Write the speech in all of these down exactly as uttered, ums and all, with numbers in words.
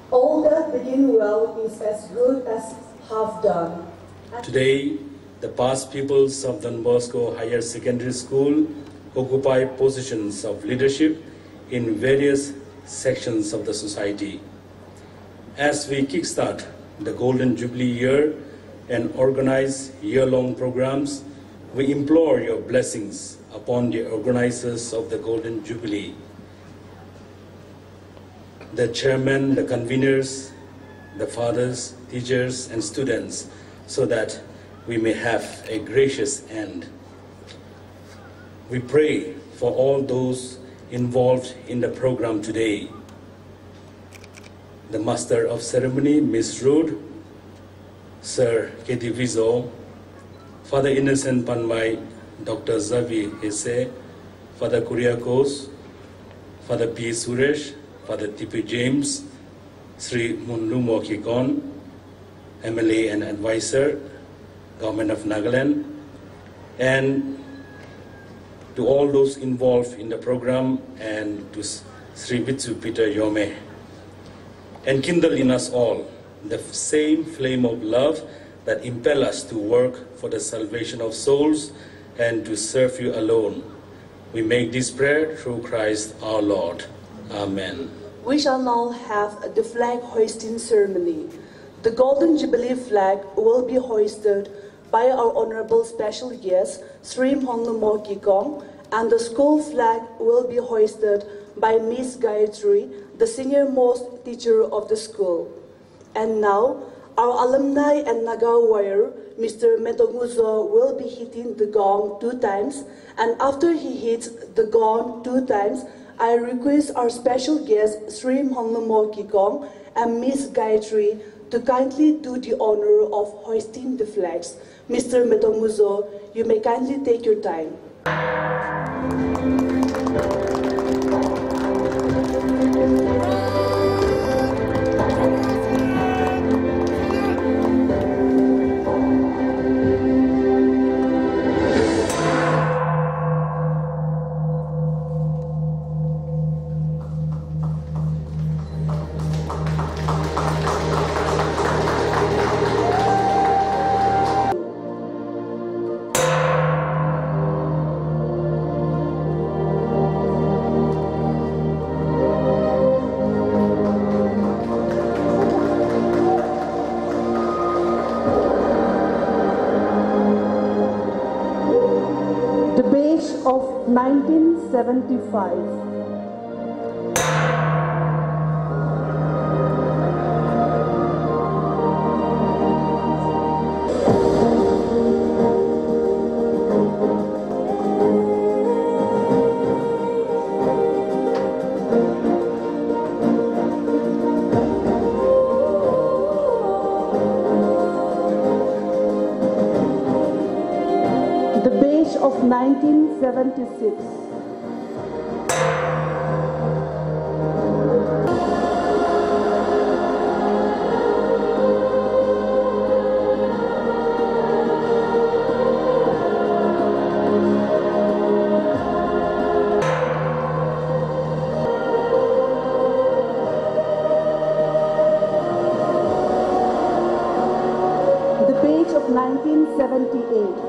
All that begin well is as good as half done. Today, the past pupils of Don Bosco Higher Secondary School occupy positions of leadership in various sections of the society. As we kickstart the Golden Jubilee year and organize year-long programs, we implore your blessings upon the organizers of the Golden Jubilee, the chairman, the conveners, the fathers, teachers, and students, so that we may have a gracious end. We pray for all those involved in the program today. The Master of Ceremony, Miss Rude, Sir Katie Vizo, Father Innocent Panmai, Doctor Zavi Hesse, Father Kuriakos, Father P. Suresh, Father T P James, Sri Munlumo Kikon, M L A and Advisor, Government of Nagaland, and to all those involved in the program, and to Sri Vitsu Peter Yome. Enkindle in us all the same flame of love that impel us to work for the salvation of souls and to serve you alone. We make this prayer through Christ our Lord. Amen. We shall now have the flag hoisting ceremony. The Golden Jubilee flag will be hoisted by our Honorable Special Guest, Sri Mhonlumo Kikong, and the school flag will be hoisted by Miss Gayatri, the senior-most teacher of the school. And now, our alumni and Naga warrior, Mister Metonguzo, will be hitting the gong two times, and after he hits the gong two times, I request our special guest, Sri Mhonlumo Kikong and Miss Gayatri, to kindly do the honor of hoisting the flags. Mister Metonguzo, you may kindly take your time. nineteen seventy-five. The batch of nineteen seventy-six. The batch of nineteen seventy-eight.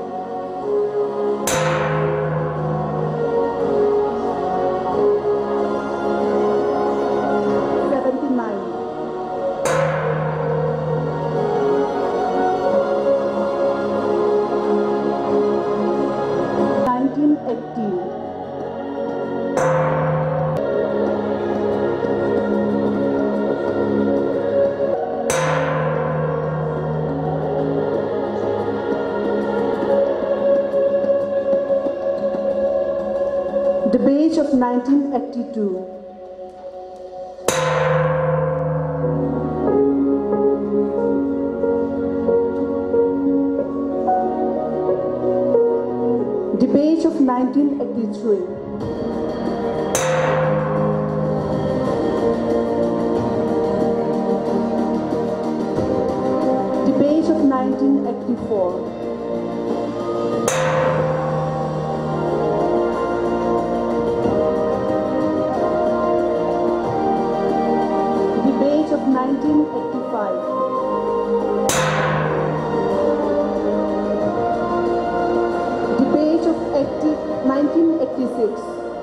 The batch of nineteen eighty-two. The batch of nineteen eighty-three. The batch of nineteen eighty-four. nineteen eighty-five. Debate of nineteen eighty-six.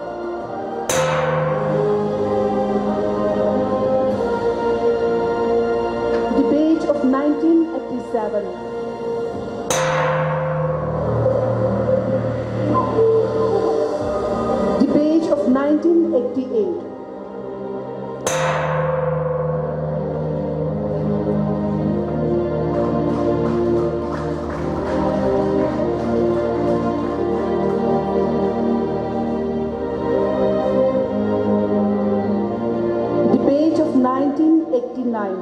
Debate of nineteen eighty-seven. Debate of nineteen eighty-eight. Debate of nineteen eighty-nine.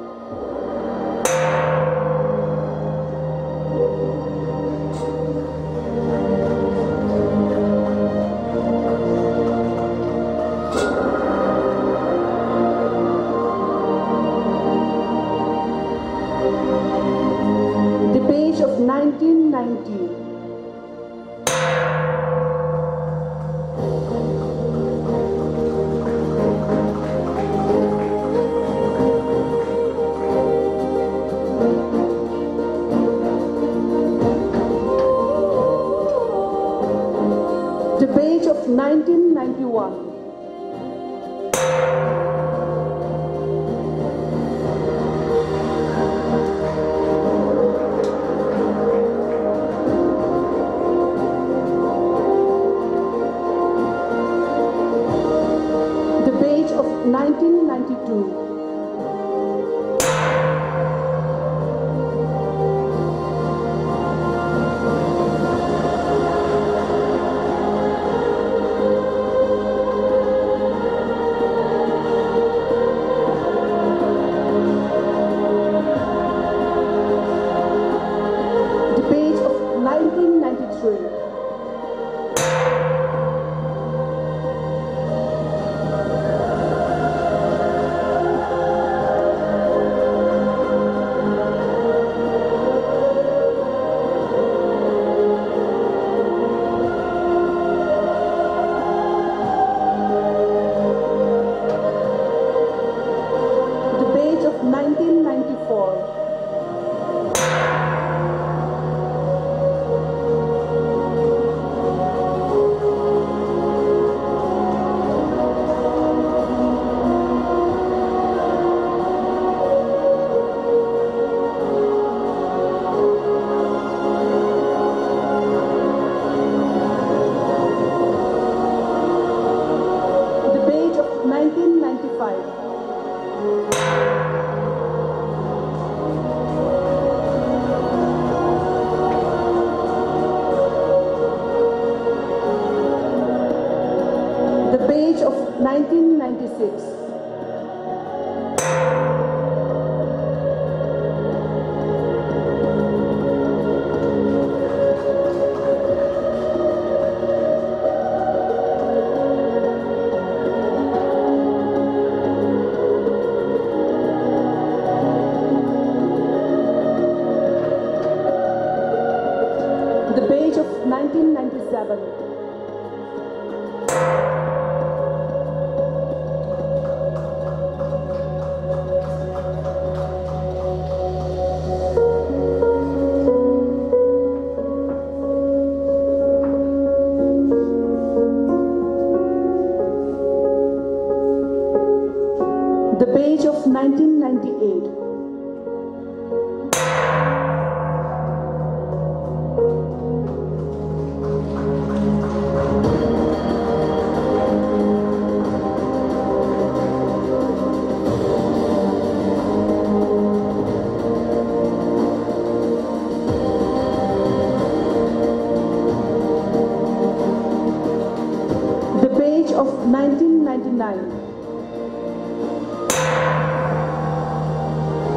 Debate of nineteen ninety. Debate of nineteen ninety-one. Debate of nineteen ninety-two. Debate of nineteen ninety-three. Debate of nineteen ninety-four. Debate of nineteen ninety-five. Debate of nineteen ninety-six. Debate of nineteen ninety-seven. Debate of nineteen ninety-eight. Debate of nineteen ninety-nine.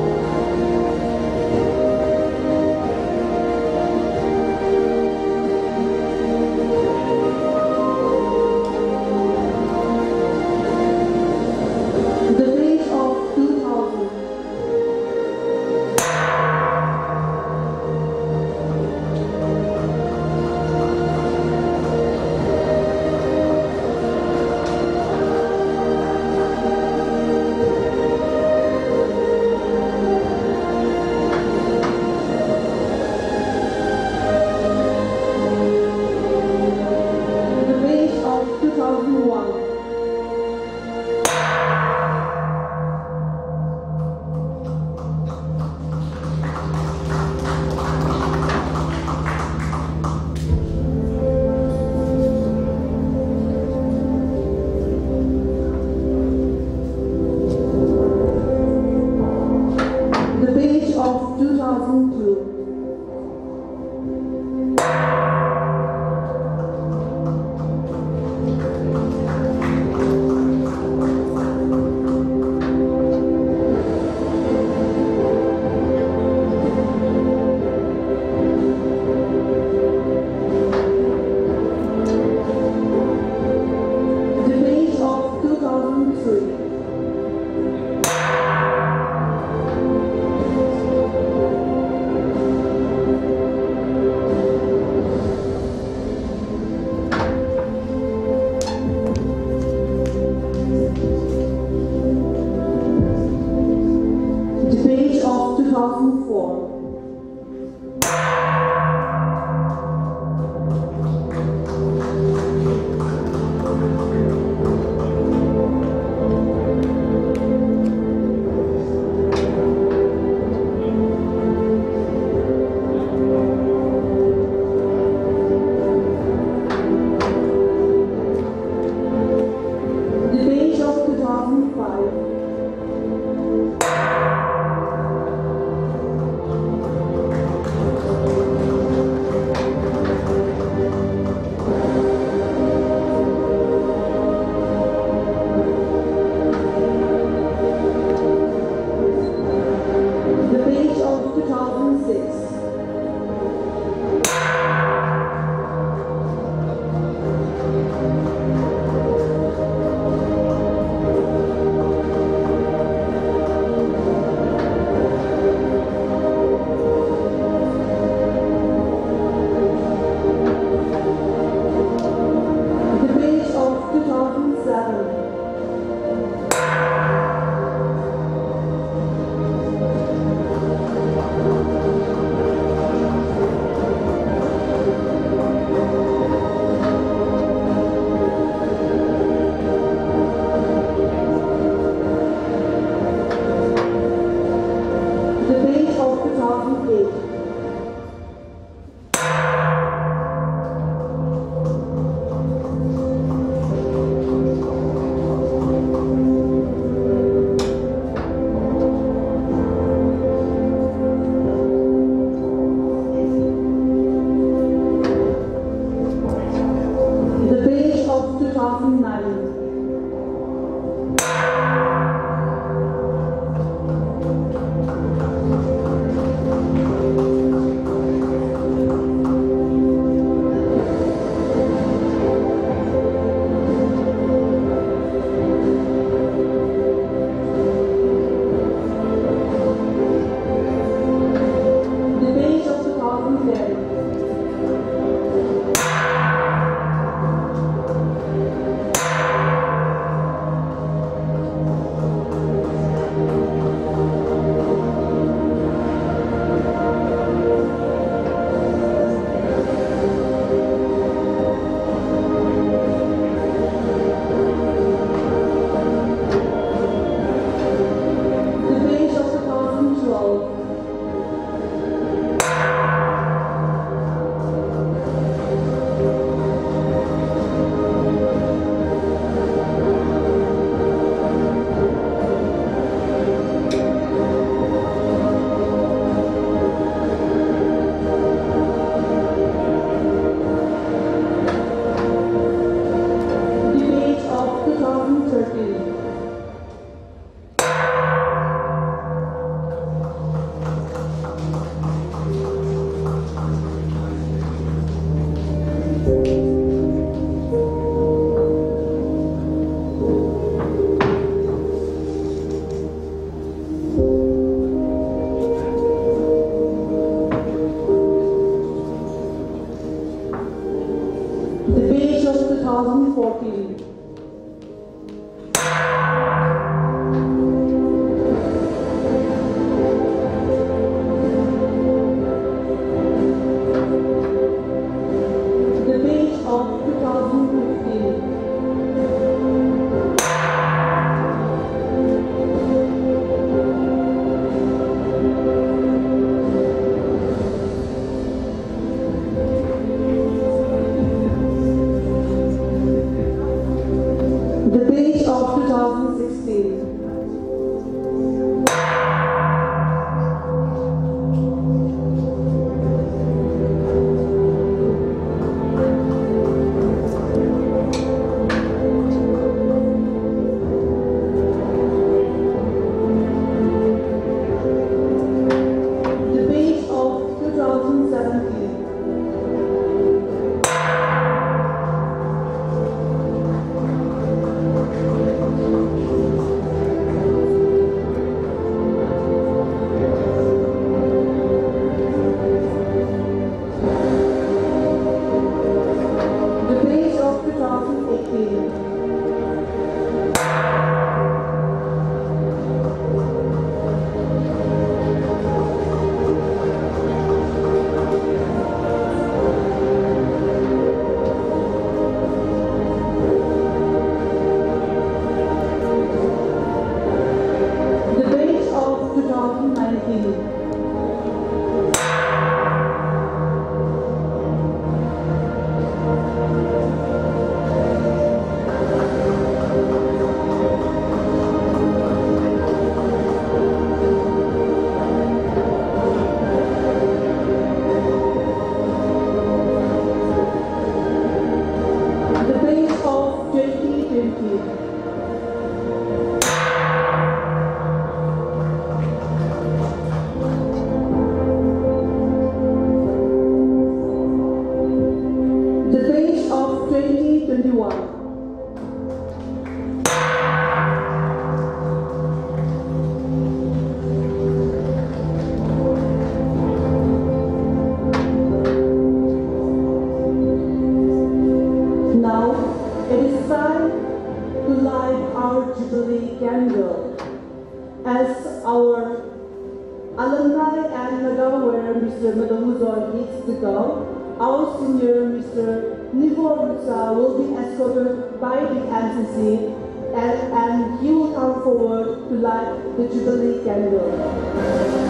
As our alumni and Nagawa where Mister Madamuzor needs to go, our senior Mister Nivo Rusa will be escorted by the N C C and, and he will come forward to light the Jubilee candle.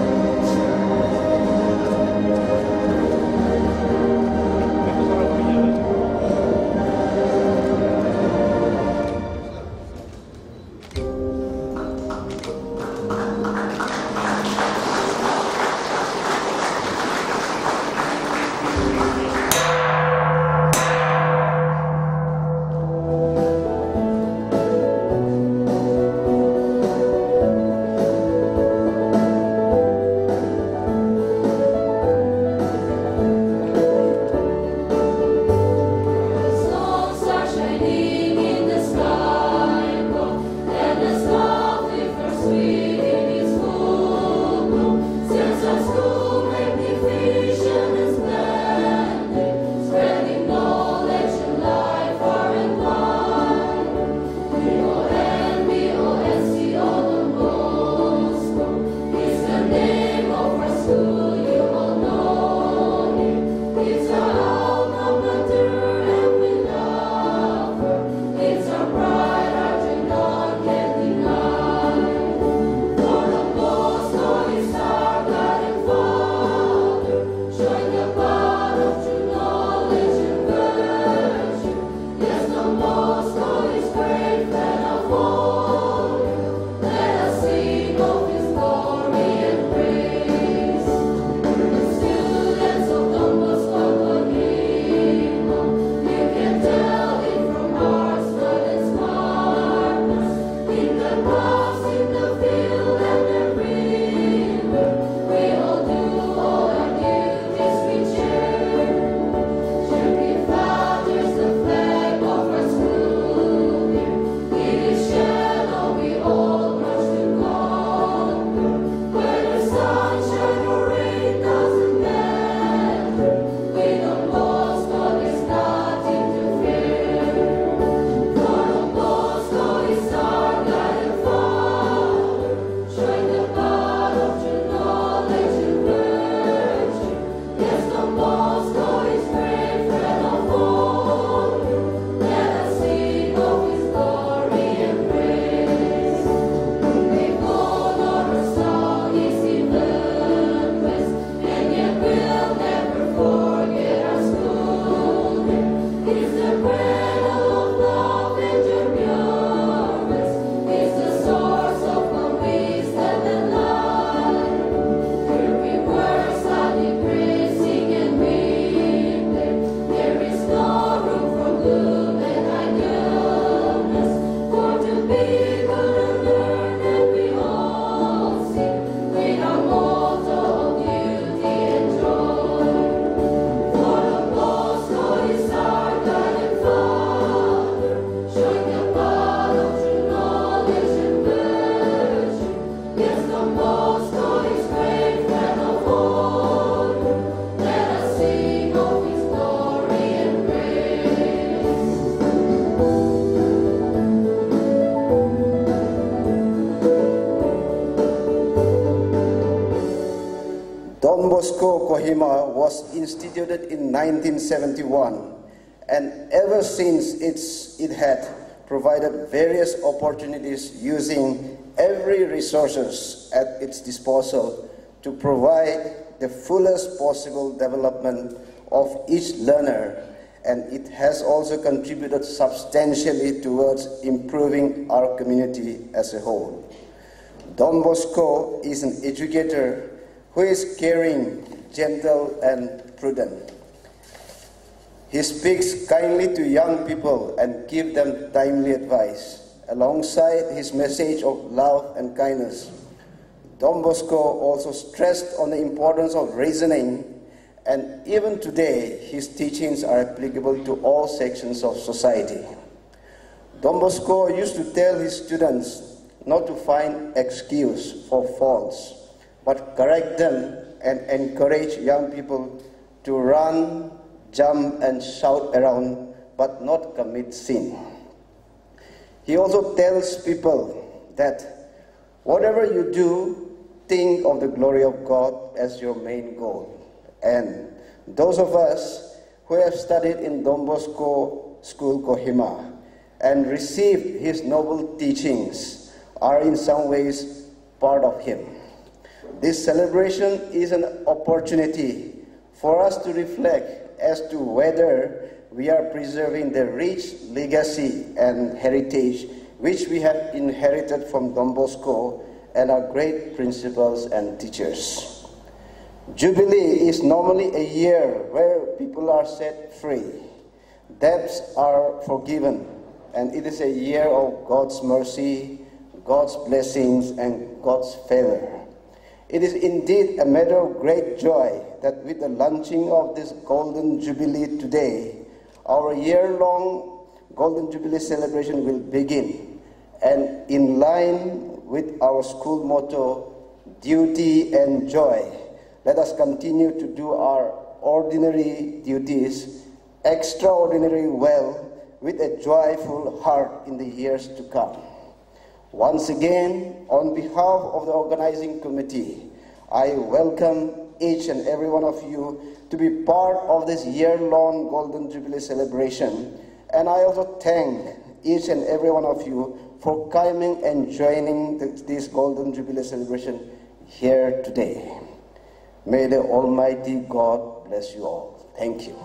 Don Bosco Kohima was instituted in nineteen seventy-one, and ever since it's, it had provided various opportunities using every resources at its disposal to provide the fullest possible development of each learner, and it has also contributed substantially towards improving our community as a whole. Don Bosco is an educator who is caring, gentle, and prudent. He speaks kindly to young people and gives them timely advice. Alongside his message of love and kindness, Don Bosco also stressed on the importance of reasoning, and even today his teachings are applicable to all sections of society. Don Bosco used to tell his students not to find excuse for faults, but correct them and encourage young people to run, jump, and shout around, but not commit sin. He also tells people that Whatever you do, think of the glory of God as your main goal. And those of us who have studied in Don Bosco School, Kohima, and received his noble teachings are in some ways part of him. This celebration is an opportunity for us to reflect as to whether we are preserving the rich legacy and heritage which we have inherited from Don Bosco and our great principals and teachers. Jubilee is normally a year where people are set free, debts are forgiven, and it is a year of God's mercy, God's blessings, and God's favor. It is indeed a matter of great joy that with the launching of this Golden Jubilee today, our year-long Golden Jubilee celebration will begin. And in line with our school motto, duty and joy, let us continue to do our ordinary duties extraordinarily well with a joyful heart in the years to come. Once again, on behalf of the organizing committee, I welcome each and every one of you to be part of this year-long Golden Jubilee celebration. And I also thank each and every one of you for coming and joining this Golden Jubilee celebration here today. May the Almighty God bless you all. Thank you.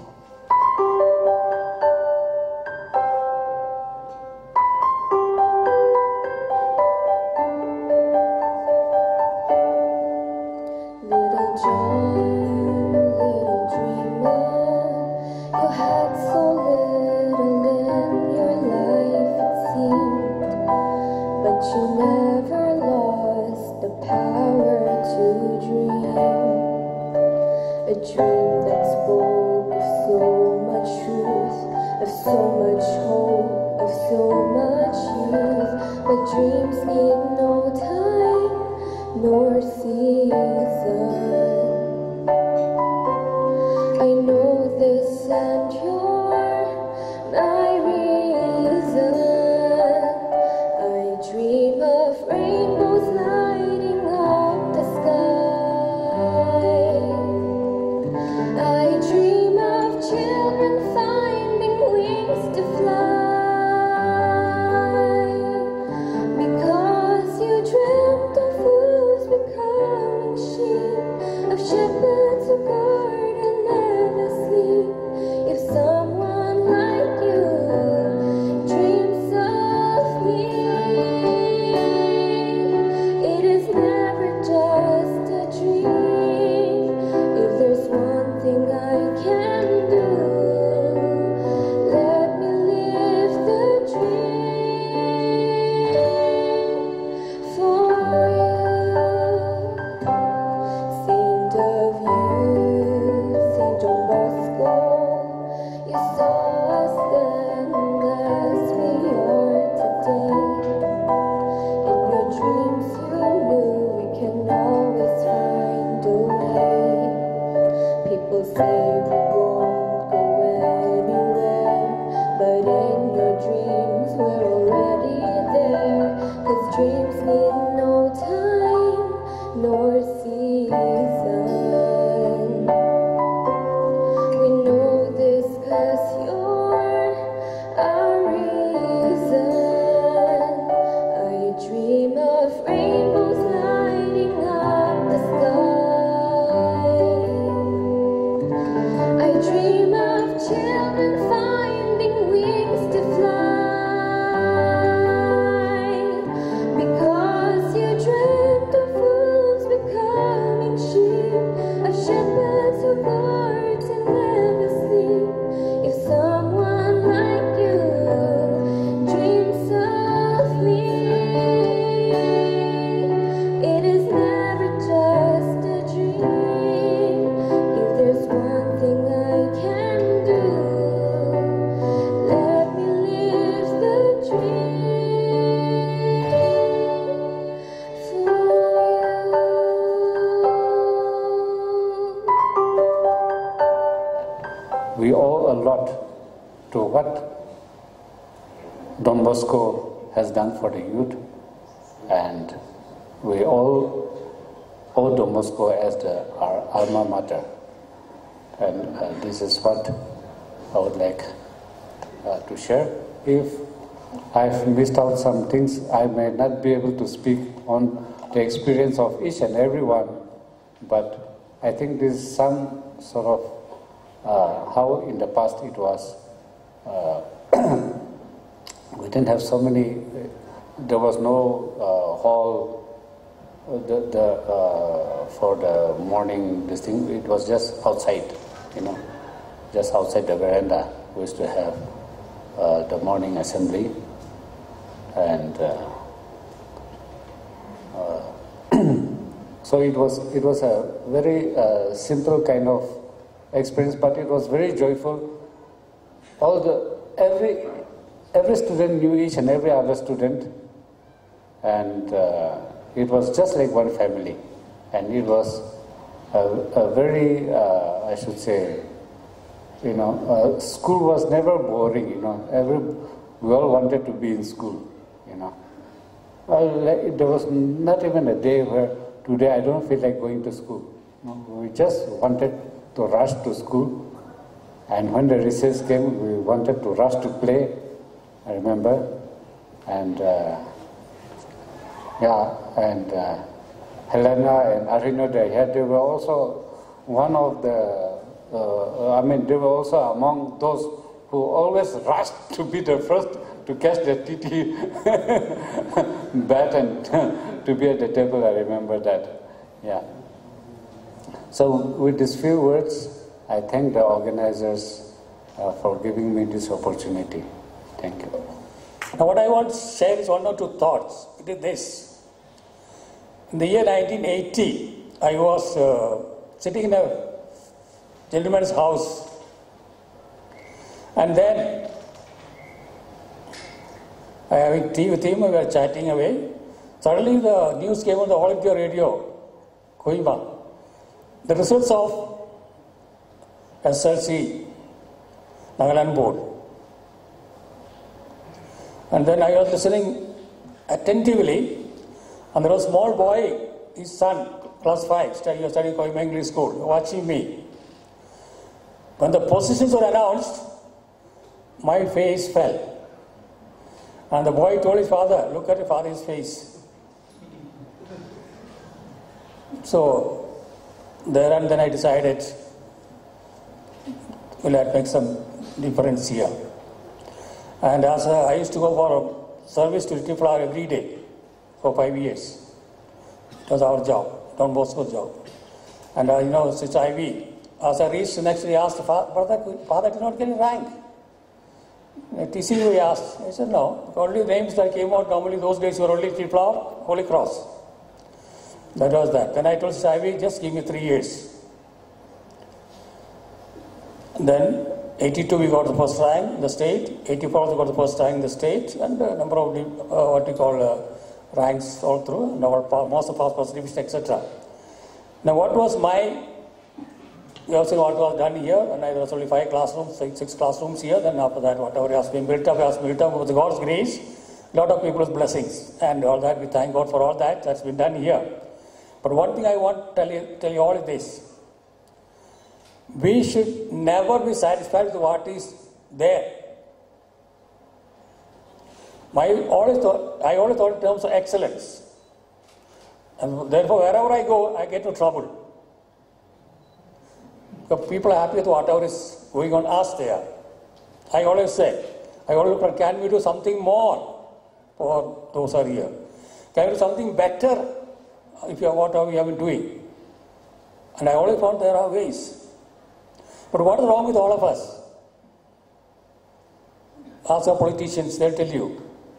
We owe a lot to what Don Bosco has done for the youth, and we all owe Don Bosco as the, our alma mater. And uh, this is what I would like uh, to share. If I've missed out some things, I may not be able to speak on the experience of each and every one, but I think this is some sort of uh, how in the past it was. Uh, we didn't have so many, there was no uh, hall the, the, uh, for the morning, this thing, it was just outside, you know, just outside the veranda. We used to have uh, the morning assembly, and uh, uh, so it was, it was a very uh, simple kind of experience, but it was very joyful. All the, every, every student knew each and every other student, and uh, it was just like one family, and it was a, a very, uh, I should say, you know, uh, school was never boring, you know, every, we all wanted to be in school, you know. Well, there was not even a day where today I don't feel like going to school. You know, we just wanted to rush to school, and when the recess came, we wanted to rush to play, I remember, and uh, yeah, and uh, Helena and Arino, they, had, they were also one of the, uh, I mean, they were also among those who always rushed to be the first to catch the T T bat and to be at the table. I remember that, yeah. So with these few words, I thank the organizers uh, for giving me this opportunity. Thank you. Now what I want to share is one or two thoughts. It is this. In the year nineteen eighty, I was uh, sitting in a gentleman's house, and then I having tea with him, we were chatting away. Suddenly the news came on the All India Radio, Kohima. The results of S L C, Nagaland board. And then I was listening attentively, and there was a small boy, his son, class five, he was studying Kohima English School, watching me. When the positions were announced, my face fell. And the boy told his father, look at your father's face. So, there and then I decided, we'll have to make some difference here. And as a, I used to go for a service to Little Flower every day for five years. It was our job, Don Bosco's job. And uh, you know, since I V, as I reached the next day, I asked, Father, Father did not get a rank. T C U, he asked. I said, no. The only names that came out normally those days were only Little Flower, Holy Cross. That was that. Then I told I V, just give me three years. Then, eighty-two we got the first rank in the state, eighty-four we got the first rank in the state, and a number of uh, what we call uh, ranks all through, and our most of past first division, et cetera. Now, what was my, you also what was done here, and there was only five classrooms, six, six classrooms here, then after that, whatever has been built up, has built up with God's grace, a lot of people's blessings, and all that, we thank God for all that, that's been done here. But one thing I want to tell you, tell you all is this. We should never be satisfied with what is there. My always thought, I always thought in terms of excellence. And therefore, wherever I go, I get into trouble. Because people are happy with whatever is going on us there. I always say, I always look at, can we do something more for those who are here? Can we do something better if you have whatever we have been doing? And I always found there are ways. But what is wrong with all of us? Ask our politicians, they'll tell you.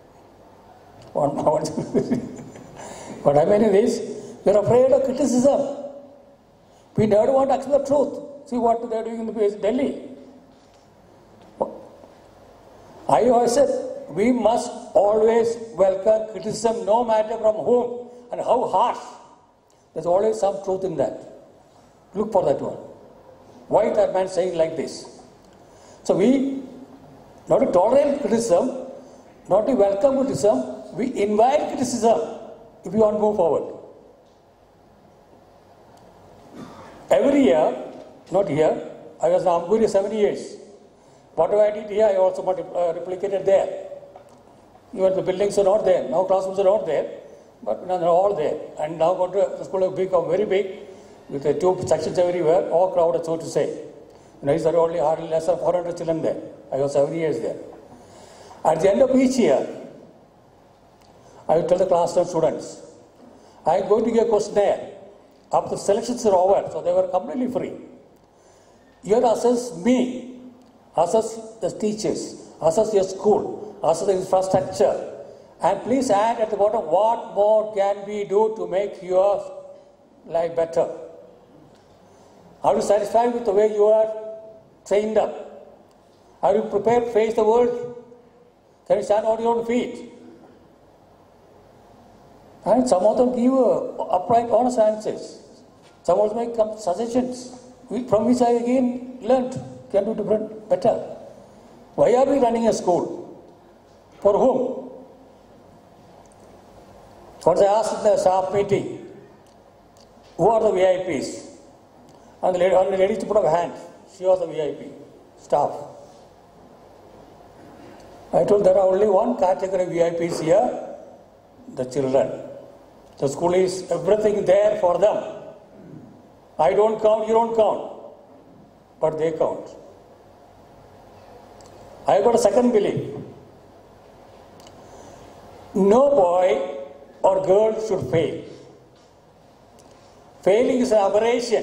What I mean is, we're afraid of criticism. We never want to accept the truth. See what they're doing in the Delhi. I always said, we must always welcome criticism, no matter from whom and how harsh. There's always some truth in that. Look for that one. Why is that man saying like this? So we not to tolerate criticism, not to welcome criticism, we invite criticism if we want to move forward. Every year, not here, I was in Amburi seven years. Whatever I did here, I also uh, replicated there. Even the buildings are not there. Now classrooms are not there, but now they're all there. And now the school has become very big, with the two sections everywhere, all crowded, so to say. You know, there are only hardly less than four hundred children there. I was seven years there. At the end of each year, I will tell the class students, I am going to give a questionnaire. After the selections are over, so they were completely free. You have to assess me, assess the teachers, assess your school, assess the infrastructure, and please add at the bottom what more can we do to make your life better. Are you satisfied with the way you are trained up? Are you prepared to face the world? Can you stand on your own feet? And some of them give uh, upright, honest answers. Some of them make some suggestions, from which I again learned can do different, better. Why are we running a school? For whom? Once I asked in the staff meeting, who are the V I Ps? And the lady, and the lady to put up a hand. She was the V I P, staff. I told there are only one category of V I Ps here, the children. The school is everything there for them. I don't count, you don't count, but they count. I got a second belief. No boy or girl should fail. Failing is an aberration.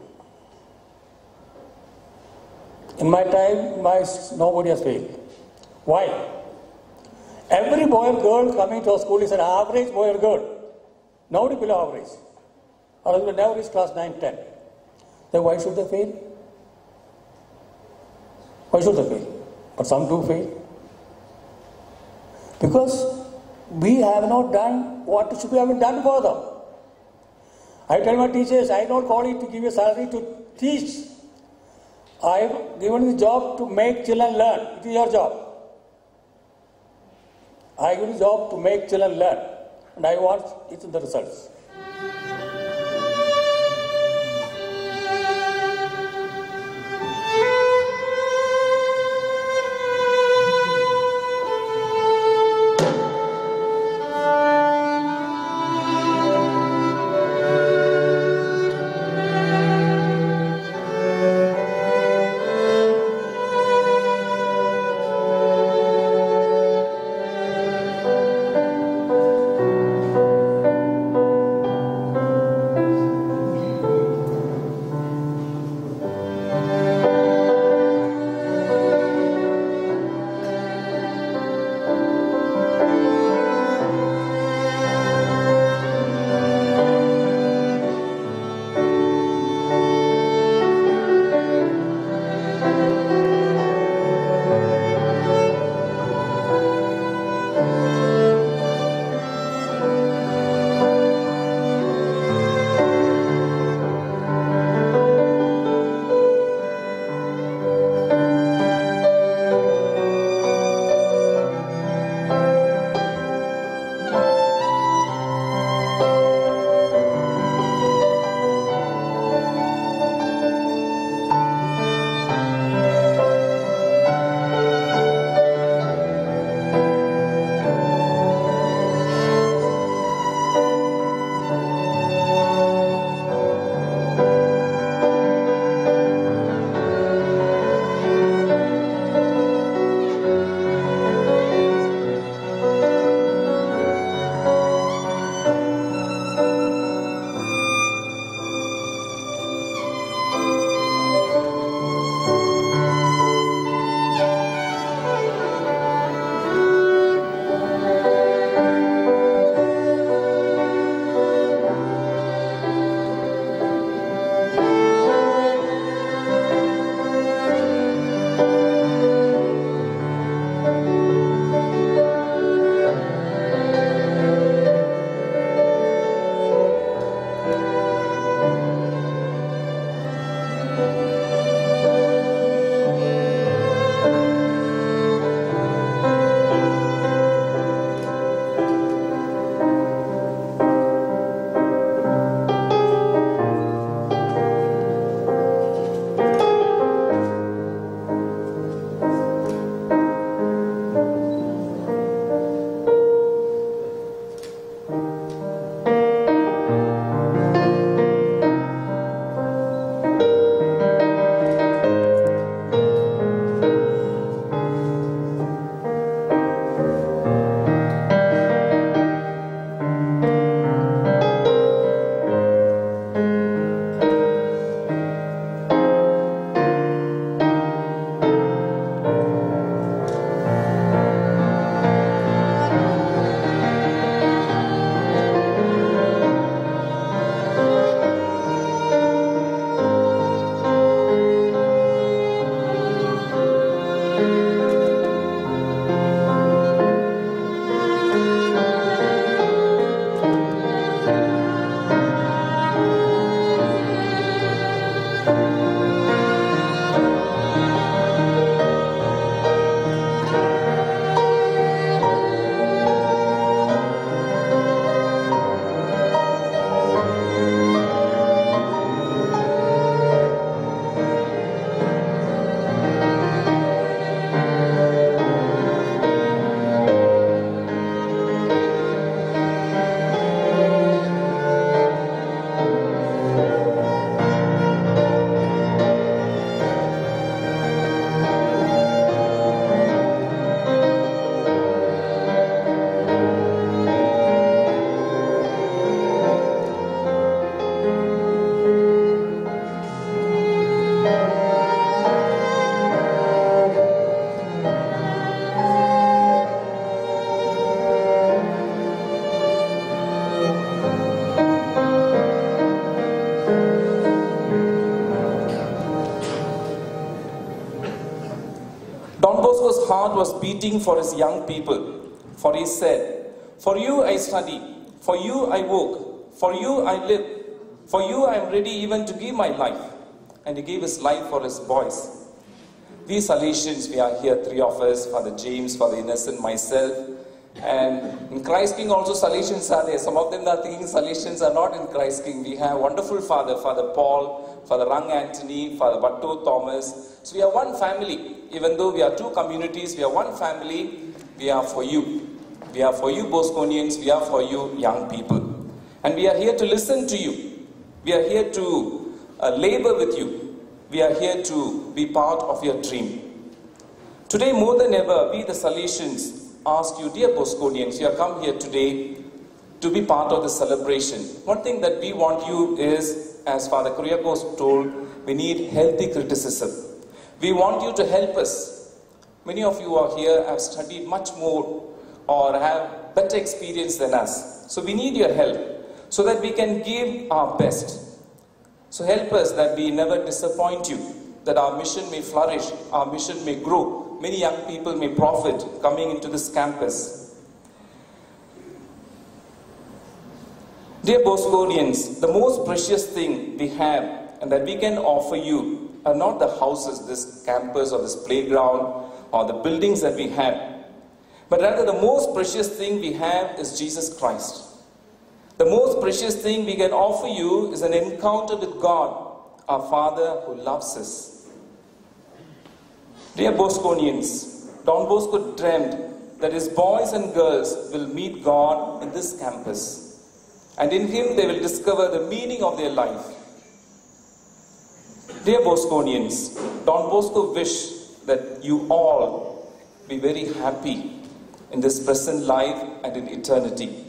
In my time, my, nobody has failed. Why? Every boy or girl coming to a school is an average boy or girl. Nobody below average. Or will never reach class nine, ten. Then why should they fail? Why should they fail? But some do fail. Because we have not done what should we have done for them. I tell my teachers, I don't call you to give you salary to teach. I have given the job to make children learn. It is your job. I give the job to make children learn. And I want it in the results. heart was beating for his young people, for he said, "For you I study, for you I work, for you I live, for you I am ready even to give my life." And he gave his life for his boys. We Salesians, we are here, three of us, Father James, Father Innocent, myself. And in Christ King also Salesians are there. Some of them are thinking Salesians are not in Christ King. We have wonderful Father, Father Paul, Father Rang Anthony, Father Batto Thomas. So we are one family. Even though we are two communities, we are one family. We are for you. We are for you Bosconians. We are for you young people. And we are here to listen to you. We are here to uh, labor with you. We are here to be part of your dream. Today more than ever, we the Salesians ask you, dear Bosconians, you have come here today to be part of the celebration. One thing that we want you is, as Father Kuriakos told, we need healthy criticism. We want you to help us. Many of you are here, have studied much more or have better experience than us. So we need your help so that we can give our best. So help us that we never disappoint you, that our mission may flourish, our mission may grow. Many young people may profit coming into this campus. Dear Bosconians, the most precious thing we have and that we can offer you are not the houses, this campus or this playground or the buildings that we have, but rather the most precious thing we have is Jesus Christ. The most precious thing we can offer you is an encounter with God, our Father who loves us. Dear Bosconians, Don Bosco dreamed that his boys and girls will meet God in this campus, and in him they will discover the meaning of their life. Dear Bosconians, Don Bosco wished that you all be very happy in this present life and in eternity.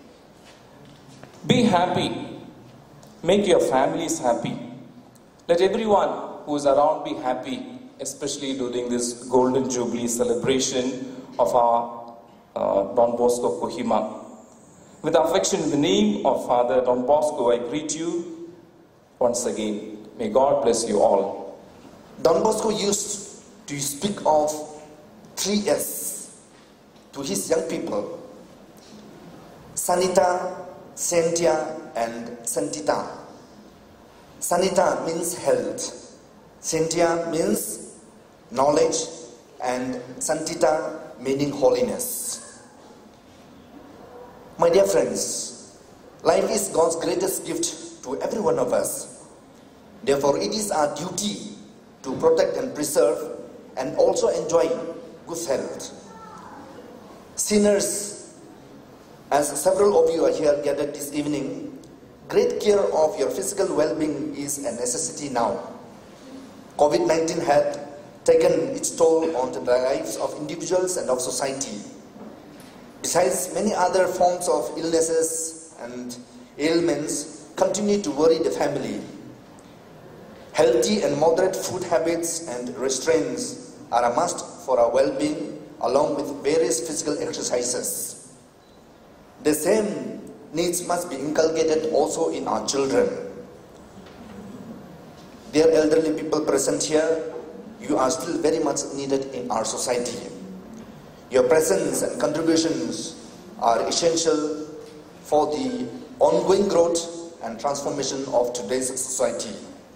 Be happy. Make your families happy. Let everyone who is around be happy, especially during this Golden Jubilee celebration of our uh, Don Bosco Kohima. With affection in the name of Father Don Bosco, I greet you once again. May God bless you all. Don Bosco used to speak of three S to his young people: Sanita, Sentia, and Santita. Sanita means health, Sentia means knowledge, and Santita meaning holiness. My dear friends, life is God's greatest gift to every one of us. Therefore, it is our duty to protect and preserve and also enjoy good health. Sinners, as several of you are here gathered this evening, great care of your physical well-being is a necessity now. COVID nineteen had taken its toll on the lives of individuals and of society. Besides, many other forms of illnesses and ailments continue to worry the family. Healthy and moderate food habits and restraints are a must for our well-being, along with various physical exercises. The same needs must be inculcated also in our children. Dear elderly people present here, you are still very much needed in our society. Your presence and contributions are essential for the ongoing growth and transformation of today's society.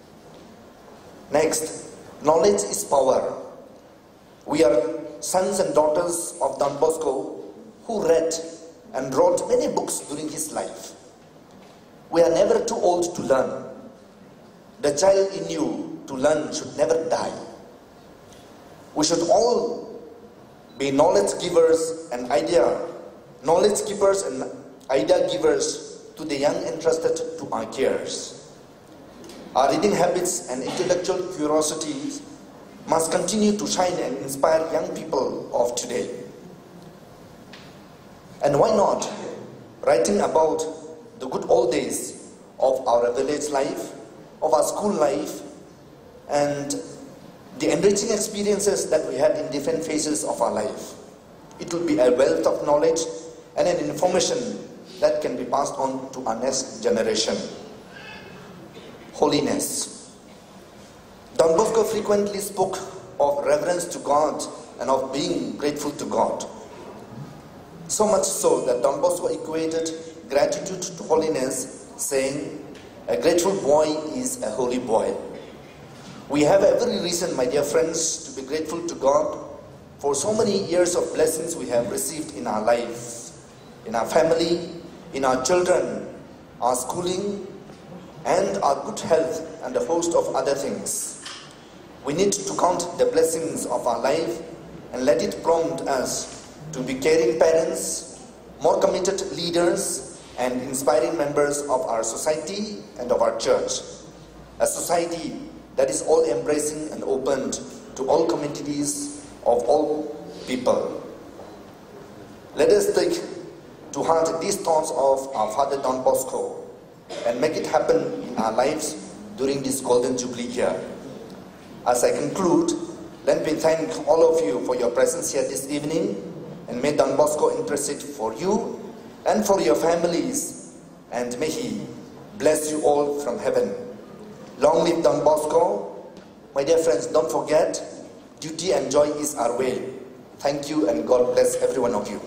Next, knowledge is power. We are sons and daughters of Don Bosco who read and wrote many books during his life. We are never too old to learn. The child in you to learn should never die. We should all be knowledge givers and idea, knowledge keepers and idea givers to the young entrusted to our cares. Our reading habits and intellectual curiosities must continue to shine and inspire young people of today. And why not writing about the good old days of our village life, of our school life, and the enriching experiences that we had in different phases of our life. It will be a wealth of knowledge and an information that can be passed on to our next generation. Holiness. Don Bosco frequently spoke of reverence to God and of being grateful to God. So much so that Don Bosco equated gratitude to holiness, saying, "A grateful boy is a holy boy." We have every reason, my dear friends, to be grateful to God for so many years of blessings we have received in our lives, in our family, in our children, our schooling, and our good health, and a host of other things. We need to count the blessings of our life and let it prompt us to be caring parents, more committed leaders, and inspiring members of our society and of our church. A society that is all-embracing and open to all communities of all people. Let us take to heart these thoughts of our Father Don Bosco and make it happen in our lives during this Golden Jubilee year. As I conclude, let me thank all of you for your presence here this evening, and may Don Bosco intercede for you and for your families, and may he bless you all from heaven. Long live Don Bosco. My dear friends, don't forget, duty and joy is our way. Thank you, and God bless every one of you.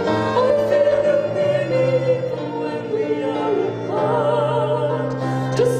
Just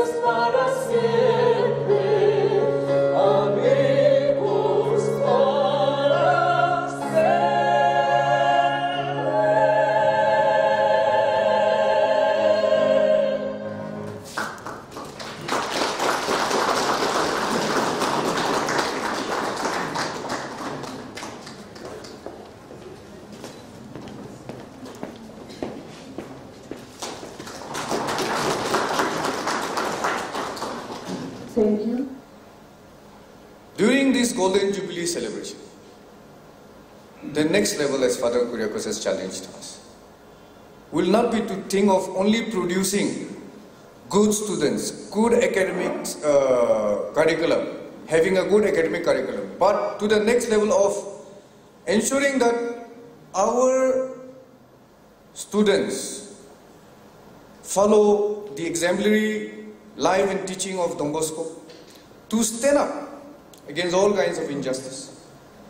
Thank you. During this Golden Jubilee celebration, the next level, as Father Kuriakose has challenged us, will not be to think of only producing good students, good academic uh, curriculum, having a good academic curriculum, but to the next level of ensuring that our students follow the exemplary life and teaching of Don Bosco, to stand up against all kinds of injustice,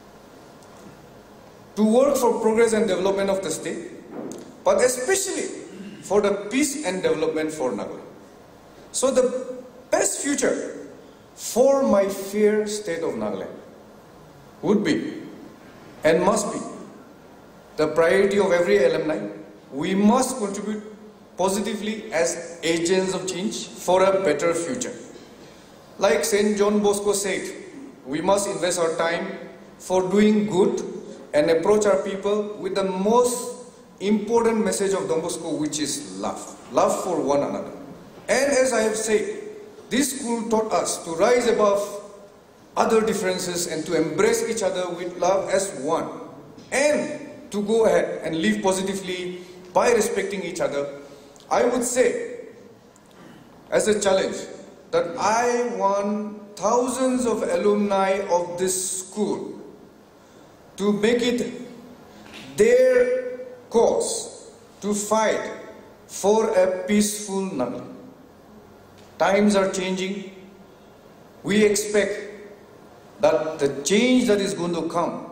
to work for progress and development of the state, but especially for the peace and development for Nagaland. So the best future for my fair state of Nagaland would be and must be the priority of every alumni. We must contribute positively as agents of change for a better future. Like Saint John Bosco said, we must invest our time for doing good and approach our people with the most important message of Don Bosco, which is love. Love for one another. And as I have said, this school taught us to rise above other differences and to embrace each other with love as one, and to go ahead and live positively by respecting each other. I would say, as a challenge, that I want thousands of alumni of this school to make it their cause to fight for a peaceful Nagaland. Times are changing. We expect that the change that is going to come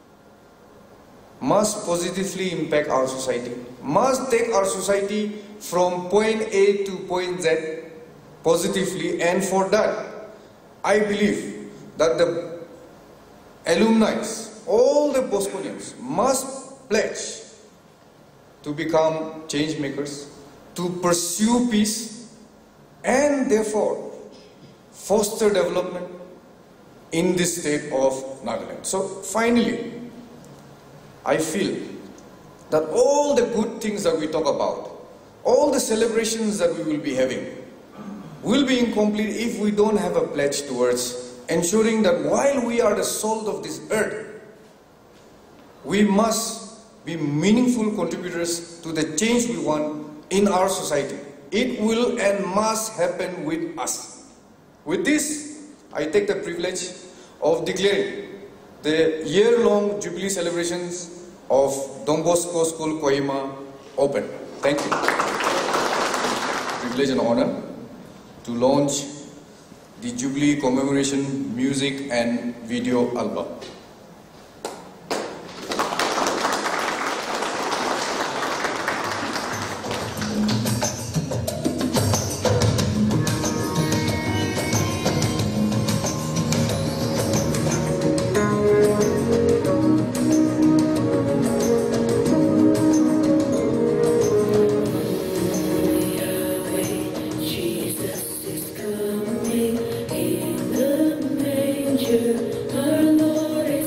must positively impact our society, must take our society from point A to point Z positively, and for that, I believe that the alumni, all the Bosconians, must pledge to become change makers, to pursue peace, and therefore foster development in this state of Nagaland. So finally, I feel that all the good things that we talk about, all the celebrations that we will be having, will be incomplete if we don't have a pledge towards ensuring that while we are the salt of this earth, we must be meaningful contributors to the change we want in our society. It will and must happen with us. With this, I take the privilege of declaring the year-long Jubilee celebrations of Don Bosco School Kohima open. Thank you. Privilege and honor to launch the Jubilee commemoration music and video album. Our Lord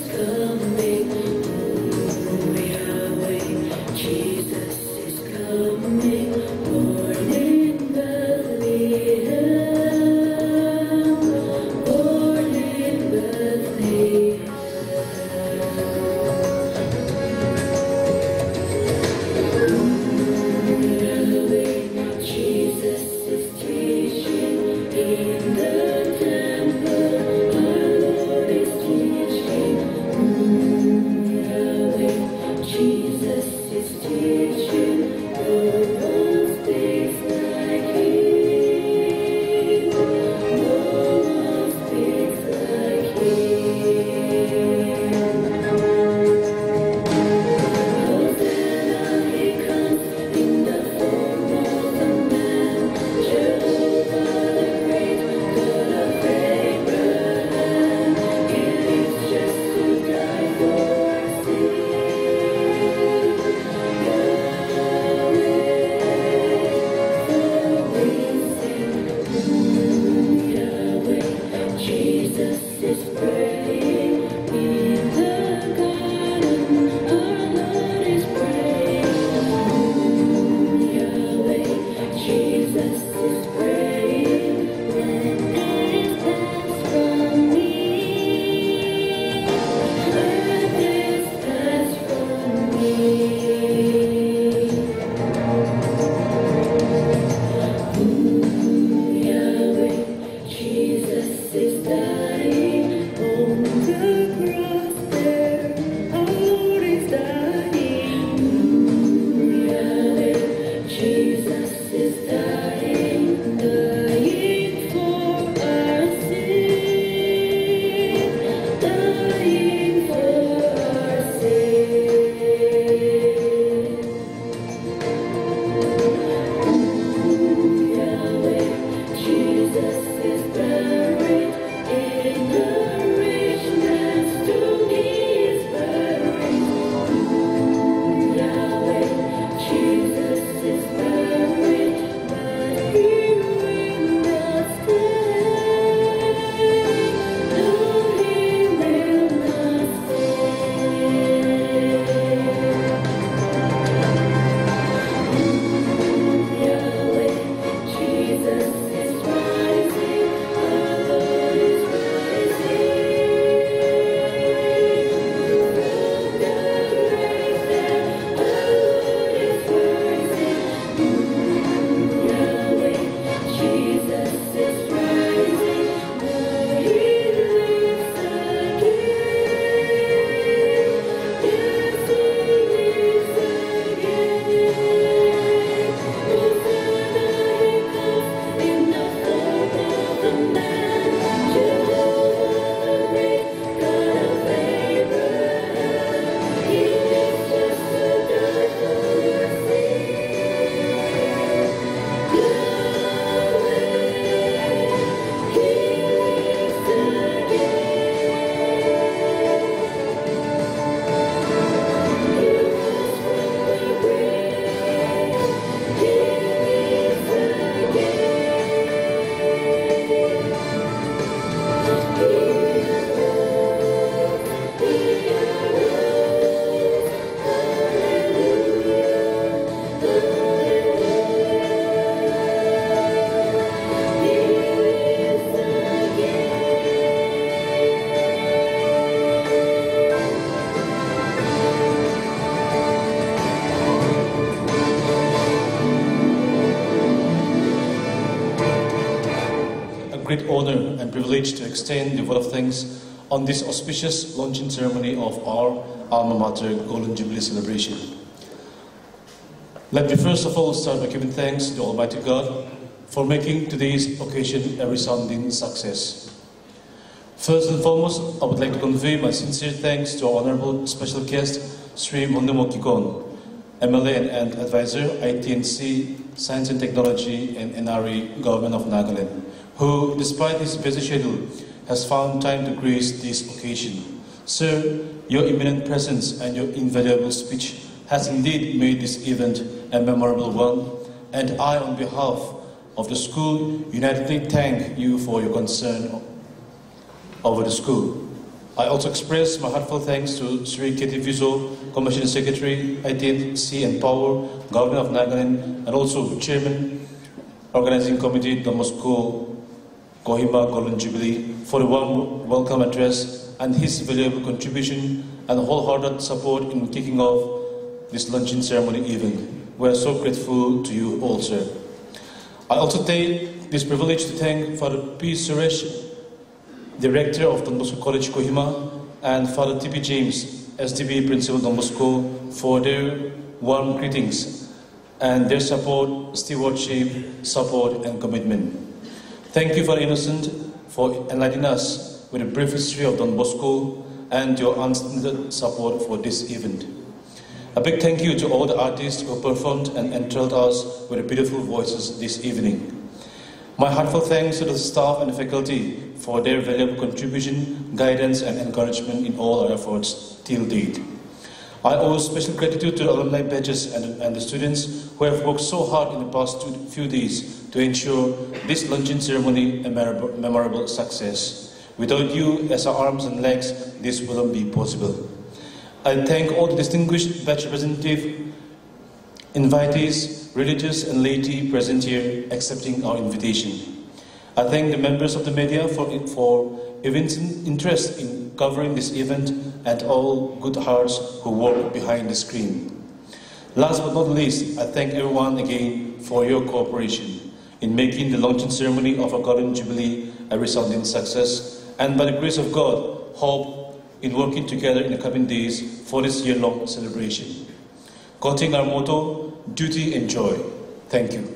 great honor and privilege to extend the vote of thanks on this auspicious launching ceremony of our alma mater Golden Jubilee celebration. Let me first of all start by giving thanks to Almighty God for making today's occasion a resounding success. First and foremost, I would like to convey my sincere thanks to our honorable special guest, Sri Hongnumo Kikon, M L A and Advisor, I T and C, Science and Technology, and N R E, Government of Nagaland, who, despite his busy schedule, has found time to grace this occasion. Sir, your imminent presence and your invaluable speech has indeed made this event a memorable one, and I, on behalf of the school, unitedly thank you for your concern over the school. I also express my heartfelt thanks to Sri K T Vizo, Commissioner Secretary, I T and C and Power, Government of Nagaland, and also Chairman, Organizing Committee, Don Bosco Kohima Golden Jubilee, for the warm welcome address and his valuable contribution and wholehearted support in kicking off this luncheon ceremony event. We are so grateful to you all, sir. I also take this privilege to thank Father P. Suresh, Director of Don Bosco College Kohima, and Father T P James, S D B Principal Don Bosco, for their warm greetings and their support, stewardship, support, and commitment. Thank you, Father Innocent, for enlightening us with a brief history of Don Bosco and your unstinted support for this event. A big thank you to all the artists who performed and enthralled us with beautiful voices this evening. My heartfelt thanks to the staff and the faculty for their valuable contribution, guidance, and encouragement in all our efforts till date. I owe special gratitude to the alumni batches and, and the students who have worked so hard in the past two, few days to ensure this luncheon ceremony a memorable, memorable success. Without you as our arms and legs, this wouldn't be possible. I thank all the distinguished batch representatives, invitees, religious and laity present here accepting our invitation. I thank the members of the media for, for evincing interest in covering this event and all good hearts who work behind the screen. Last but not least, I thank everyone again for your cooperation in making the launching ceremony of our Golden Jubilee a resounding success, and by the grace of God, hope in working together in the coming days for this year-long celebration. Quoting our motto, duty and joy. Thank you.